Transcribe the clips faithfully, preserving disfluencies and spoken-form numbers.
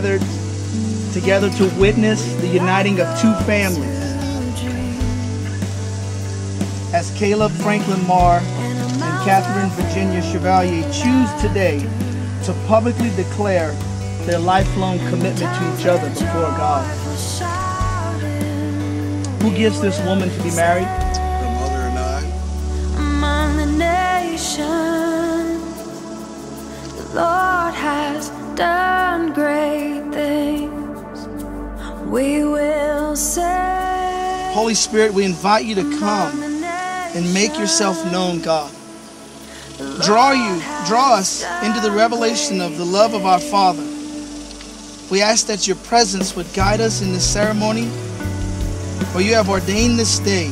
gathered together to witness the uniting of two families. As Caleb Franklin Marr and Catherine Virginia Chevalier choose today to publicly declare their lifelong commitment to each other before God. Who gives this woman to be married? The mother and I. Among the nations, the Lord has done great things. We will say, Holy Spirit, we invite you to come and make yourself known, God. Draw you, draw us into the revelation of the love of our Father. We ask that your presence would guide us in this ceremony, for you have ordained this day.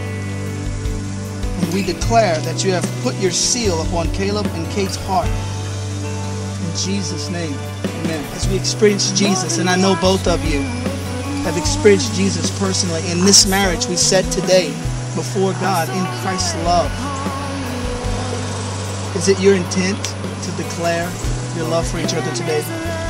And we declare that you have put your seal upon Caleb and Kate's heart. In Jesus' name, amen. As we experience Jesus, and I know both of you have experienced Jesus personally, in this marriage we set today before God in Christ's love. Is it your intent to declare your love for each other today?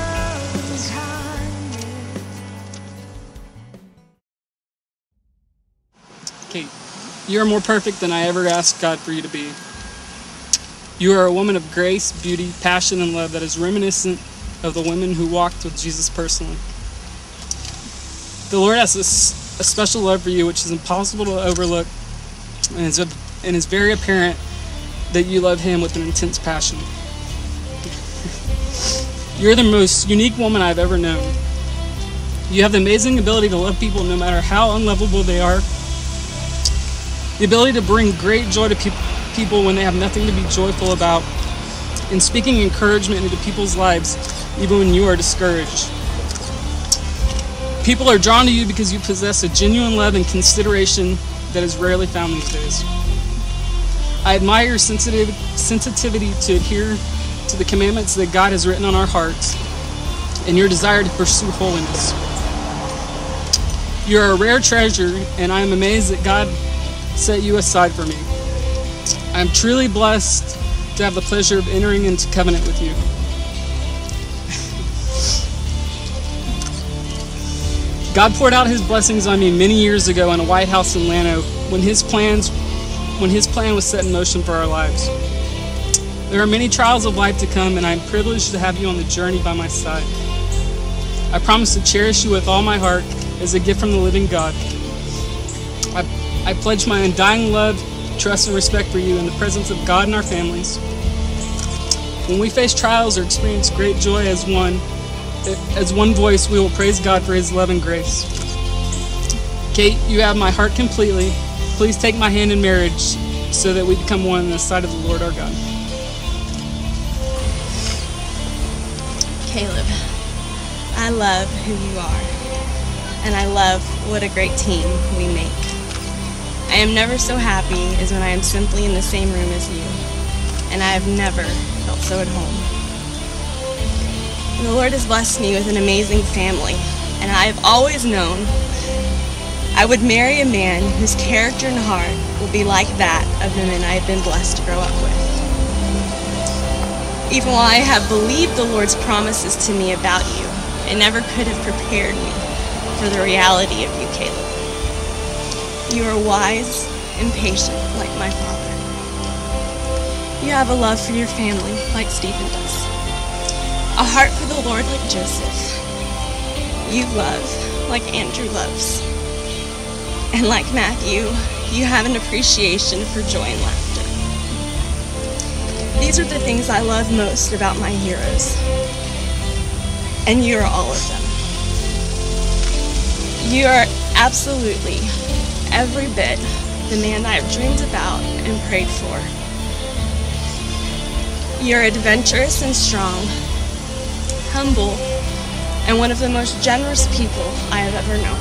Kate, you are more perfect than I ever asked God for you to be. You are a woman of grace, beauty, passion, and love that is reminiscent of the women who walked with Jesus personally. The Lord has a, a special love for you which is impossible to overlook, and is, and is very apparent that you love Him with an intense passion. You're the most unique woman I've ever known. You have the amazing ability to love people no matter how unlovable they are. The ability to bring great joy to pe people when they have nothing to be joyful about, and speaking encouragement into people's lives even when you are discouraged. People are drawn to you because you possess a genuine love and consideration that is rarely found these days. I admire your sensitive, sensitivity to adhere to the commandments that God has written on our hearts, and your desire to pursue holiness. You are a rare treasure, and I am amazed that God set you aside for me. I am truly blessed to have the pleasure of entering into covenant with you. God poured out His blessings on me many years ago in a White House in Llano when His plans, when His plan was set in motion for our lives. There are many trials of life to come, and I am privileged to have you on the journey by my side. I promise to cherish you with all my heart as a gift from the living God. I, I pledge my undying love, trust, and respect for you in the presence of God and our families. When we face trials or experience great joy as one, as one voice, we will praise God for His love and grace. Kate, you have my heart completely. Please take my hand in marriage so that we become one in the sight of the Lord our God. Caleb, I love who you are, and I love what a great team we make. I am never so happy as when I am simply in the same room as you, and I have never felt so at home. The Lord has blessed me with an amazing family, and I have always known I would marry a man whose character and heart will be like that of the men I have been blessed to grow up with. Even while I have believed the Lord's promises to me about you, it never could have prepared me for the reality of you, Caleb. You are wise and patient like my father. You have a love for your family like Stephen does. A heart for the Lord like Joseph. You love like Andrew loves. And like Matthew, you have an appreciation for joy and laughter. These are the things I love most about my heroes. And you are all of them. You are absolutely every bit the man I have dreamed about and prayed for. You're adventurous and strong, humble, and one of the most generous people I have ever known.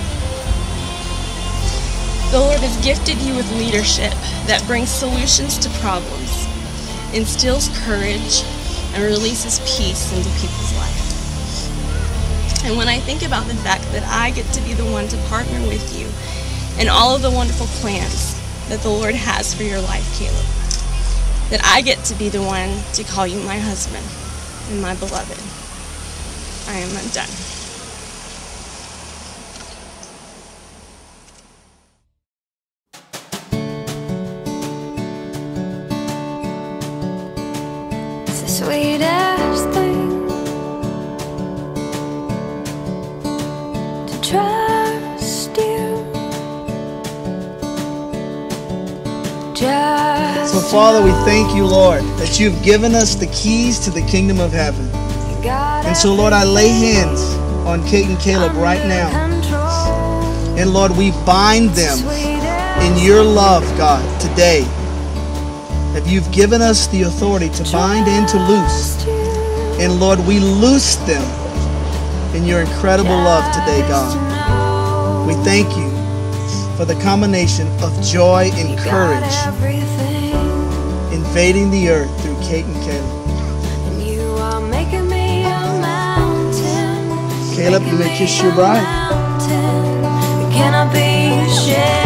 The Lord has gifted you with leadership that brings solutions to problems, instills courage, and releases peace into people's life. And when I think about the fact that I get to be the one to partner with you in all of the wonderful plans that the Lord has for your life, Caleb, that I get to be the one to call you my husband and my beloved, I am done. It's the sweetest thing to trust you. Just So, Father, we thank you, Lord, that you've given us the keys to the kingdom of heaven. And so, Lord, I lay hands on Kate and Caleb right now. And, Lord, we bind them in your love, God, today. That you've given us the authority to bind and to loose. And, Lord, we loose them in your incredible love today, God. We thank you for the combination of joy and courage invading the earth through Kate and Caleb. Caleb, you may kiss your bride. Cannot be shared.